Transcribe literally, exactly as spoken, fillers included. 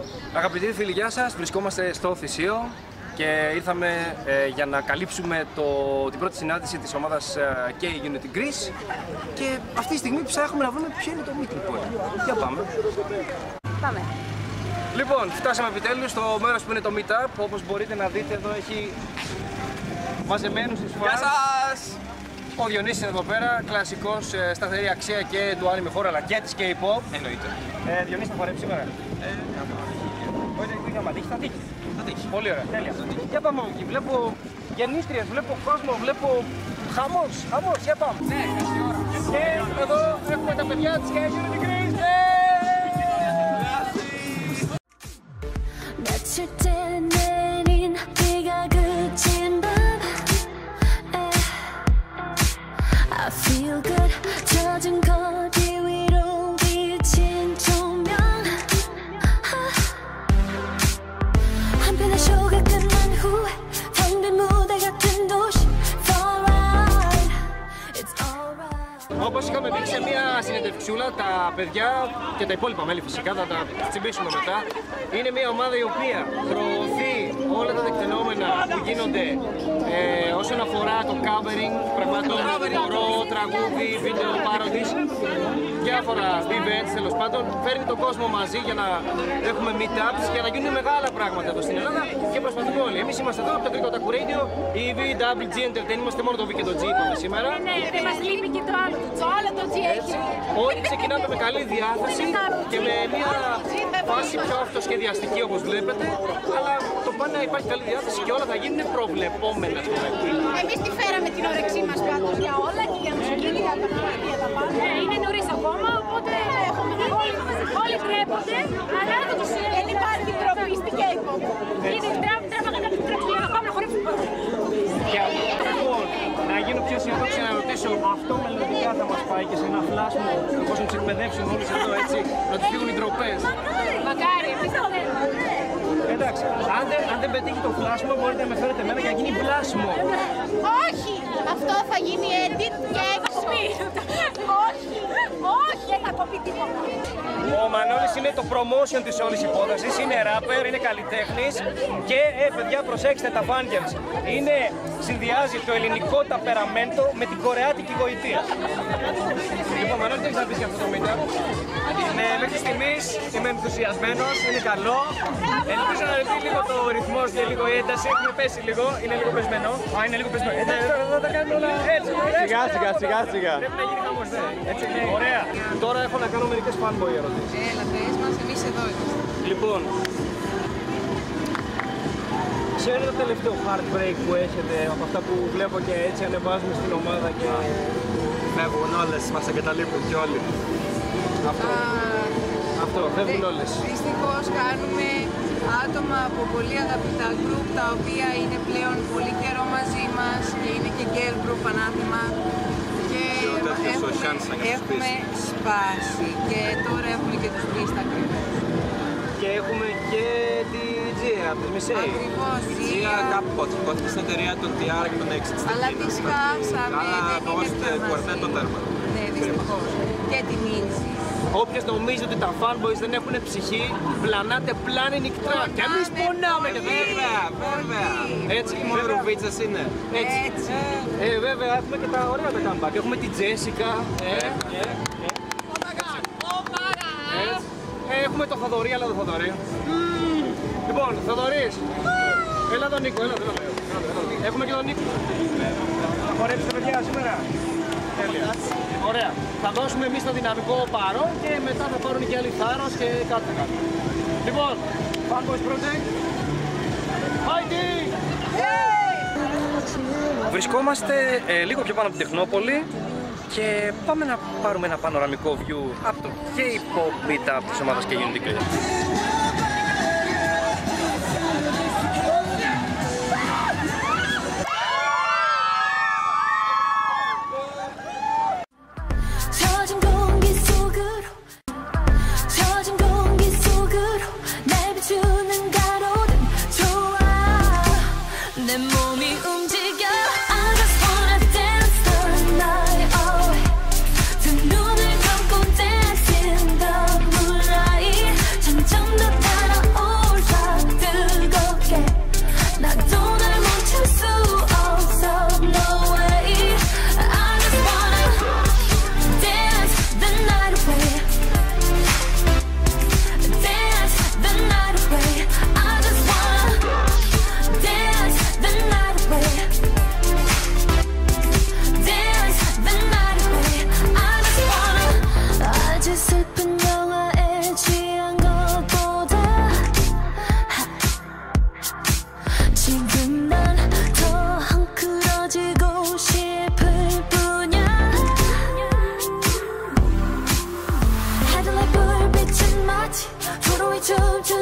Αγαπητοί φίλοι, γεια σας. Βρισκόμαστε στο Θησίο και ήρθαμε ε, για να καλύψουμε το, την πρώτη συνάντηση της ομάδας ε, K-Unity Greece και αυτή τη στιγμή ψάχνουμε να βρούμε ποιο είναι το meeting point. Για πάμε. Πάμε. Λοιπόν, φτάσαμε επιτέλους στο μέρος που είναι το meetup. Όπως μπορείτε να δείτε, εδώ έχει μαζεμένους τους φans. Γεια σας! Ο Διονύσης εδώ πέρα, κλασικός, ε, σταθερή αξία και του anime horror αλλά και της K-pop. Εννοείται. Ε, Διονύση, θα χορέψει σήμερα. Ε, να πω. Όχι, δεν είχαμε τύχει, θα τύχει. Θα τύχει. Πολύ ωραία, τέλεια. Για πάμε από εκεί, βλέπω γεννήστριες, βλέπω κόσμο, βλέπω χαμός, χαμός, για πάμε. Ναι, καλή ώρα. Και εδώ έχουμε τα παιδιά της K-Unity Greece. Όπως είχαμε πει σε μια συνεντευξούλα, τα παιδιά και τα υπόλοιπα μέλη φυσικά θα τα τσιμπήσουμε μετά. Είναι μια ομάδα η οποία προωθεί όλα τα τεκτενόμενα που γίνονται ε, όσον αφορά το covering πραγμάτων, χορό, τραγούδι, βίντεο, parodies, διάφορα events τέλος πάντων. Φέρνει τον κόσμο μαζί για να έχουμε meetups, για να γίνουν μεγάλα πράγματα εδώ στην Ελλάδα και προσπαθούμε όλοι. Εμείς είμαστε εδώ από το Greek Otaku Radio, η βι ντάμπλιου τζι Entertainment, είμαστε μόνο το V και το G είπαμε σήμερα. Ναι, δεν μας λείπει και το άλλο. Το άλλο το G έχει. Όλοι ξεκινάμε με καλή διάθεση και με μια φάση πιο αυτοσχεδιαστική όπως βλέπετε, αλλά το πάνε να υπάρχει καλή διάθεση και όλα θα γίνουν προβλεπόμενα. Εμείς τη φέραμε την όρεξή μας πάντως για όλα και για μουσική και για τα πάντα. Ναι, είναι νωρίς ακόμα, οπότε έχουμε όλοι, όλοι τρέπονται, αλλά δεν το σημαίνει. Δεν υπάρχει τροπή στην K-pop. Είναι τρέπαγα κάτι τρέπη για να πάμε να χορέψουμε. Λοιπόν, να γίνω πιο αισιοδόξη να ρωτήσω, αυτό μελλοντικά θα μας πάει και σε ένα φλάσμο, πώς να τους εκπαιδεύσουν όλους εδώ έτσι, να τους φύγουν οι ντροπές. Μακάρι, εμείς θα θέλουμε. Εντάξει, αν δεν, αν δεν πετύχει το φλάσμο, μπορείτε να με φέρετε εμένα για να γίνει βλάσμο. Όχι! Αυτό θα γίνει edit και έκοπη. Όχι! Όχι! Δεν θα κοπεί τίποτα. Ο Μανώλης είναι το promotion της όλης υπόθεσης, είναι rapper, είναι καλλιτέχνης και, ε, παιδιά, προσέξτε τα fangirls. Είναι, συνδυάζει το ελληνικό ταπεραμέντο με την κορεάτικη γοητεία. Λοιπόν, Μανώλη, τι έχεις να πεις για αυτό το meetup? Ναι, μέχρι στιγμής είμαι ενθουσιασμένος, είναι καλό. Ελπίζω να ρευτεί λίγο το ρυθμός και λίγο η ένταση. Έχουμε πέσει λίγο, είναι λίγο πεσμένο. Α, είναι λίγο πεσμένο. Εντάξει, τώρα θα τα κάνουμε όλα έτσι. Σιγά, σιγά, σιγά, σιγά. Πρέπει να γίνει χαμός, ναι. Έτσι είναι. Ωραία. Τώρα έχω να κάνω μερικές fanboy ερωτήσεις. Έλα, πες μας, εμείς εδώ είμαστε. Λοιπόν, ποιο είναι το τελευταίο heartbreak που έχετε από αυτά που βλέπω και έτσι ανεβάζουμε στην ομάδα και Φεύγουν όλες, μας εγκαταλείπουν κι όλοι. αυτό, αυτό, φεύγουν όλες. Δυστυχώς κάνουμε άτομα από πολύ αγαπητά group, τα οποία είναι πλέον πολύ καιρό μαζί μας και είναι και girl group ανάθεμα. Και έχουμε, έχουμε σπάσει και τώρα έχουμε και τους βρει στα κρυβές. Και έχουμε και τη Τζία από τις Μισέη. Ακριβώς, Η Τζία κάπου υπόθηκε στην εταιρεία των τι αρ και των έξι της. Αλλά τη σκάψαμε, Αλλά δεν είναι απογώστε πια κουαρτέτο μαζί. τέρμα. Ναι, δυστυχώς. Και τη Μίτσι. Όποιος νομίζει ότι τα fanboys δεν έχουν ψυχή, πλανάτε πλάνη νυχτρά. Και εμείς πονάμε και Βέβαια, βέβαια. έτσι, Μόνο βέβαια. ρουβίτσες είναι. Έτσι. Έτσι. Ε, βέβαια, έχουμε και τα ωραία τα comeback. Έχουμε την Τζέσικα. Ε, ε, ε. Έτσι. Ε, έχουμε το Θοδωρή, αλλά το Θοδωρή. Λοιπόν, Θοδωρής. Έλα τον Νίκο, έλα, έλα, έλα. Έχουμε και τον Νίκο. Θα χορέψετε παιδιά σήμερα. Τέλεια. Ωραία. Θα δώσουμε εμείς το δυναμικό παρόν και μετά θα πάρουν και άλλοι θάρρος και κάτι θα κάνουν. Λοιπόν, Fanboys Project. Fighting! Βρισκόμαστε ε, λίγο πιο πάνω από την Τεχνόπολη και πάμε να πάρουμε ένα πανοραμικό view από το K-pop meetup της ομάδας K-Unity Greece. 점점 chum chum.